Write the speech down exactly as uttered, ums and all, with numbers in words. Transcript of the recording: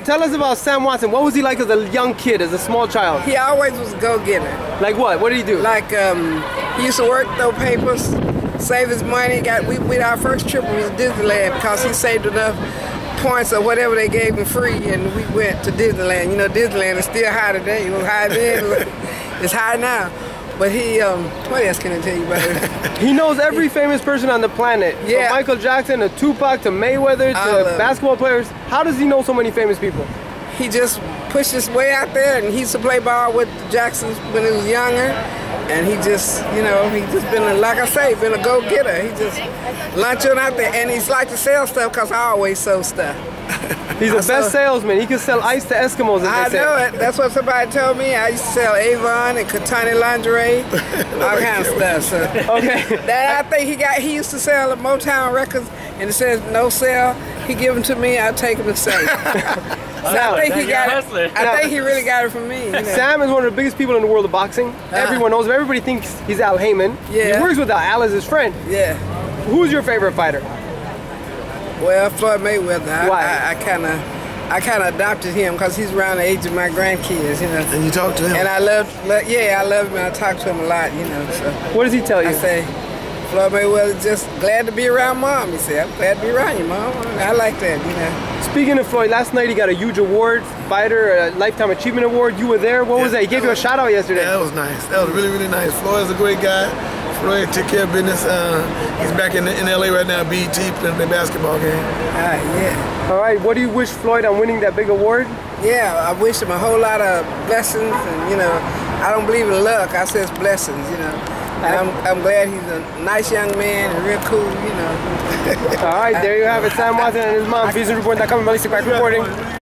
tell us about Sam Watson. What was he like as a young kid, as a small child? He always was a go-getter. Like what? What did he do? Like um, he used to work, throw papers, save his money. Got we, we our first trip was Disneyland because he saved enough points or whatever they gave him free, and we went to Disneyland. You know, Disneyland is still high today. It was high then. It's high now. But he, um, what else can I tell you about it? He knows every famous person on the planet. Yeah. From Michael Jackson to Tupac to Mayweather to basketball players. How does he know so many famous people? He just pushed his way out there, and he used to play ball with the Jacksons when he was younger. And he just, you know, he just been, a, like I say, been a go-getter. He just lunching out there, and he's like to sell stuff because I always sell stuff. He's the best salesman. He can sell ice to Eskimos, as I they say. know it. That's what somebody told me. I used to sell Avon and Katani lingerie, all kind of stuff. So okay. That I think he got. He used to sell at Motown Records, and it says no sale. He give them to me. I take them and sell. So I think he got it. I think he really got it from me. You know? Sam is one of the biggest people in the world of boxing. Uh-huh. Everyone knows him. Everybody thinks he's Al Heyman. Yeah. He works with Al. Al is his friend. Yeah. Who's your favorite fighter? Well, Floyd Mayweather. I, Why? I, I kind of, I kind of adopted him because he's around the age of my grandkids, you know. And you talk to him. And I love, love yeah, I love him. And I talk to him a lot, you know. So what does he tell you? I say, Floyd Mayweather, just glad to be around Mom. He said, I'm glad to be around you, Mom. I like that, you know. Speaking of Floyd, last night he got a huge award, fighter, a Lifetime Achievement Award. You were there. What yeah, was that? He gave that you was, a shout out yesterday. Yeah, that was nice. That was really, really nice. Floyd's a great guy. Floyd took care of business. Uh, he's back in, in L A right now, B E T, playing the basketball game. Ah, yeah. All right, what do you wish Floyd on winning that big award? Yeah, I wish him a whole lot of blessings, and you know, I don't believe in luck. I say it's blessings, you know. And I'm, I'm glad he's a nice young man and real cool, you know. All right, there you have it. Sam Watson and his mom. Beason Report dot com, Melissa Crack reporting.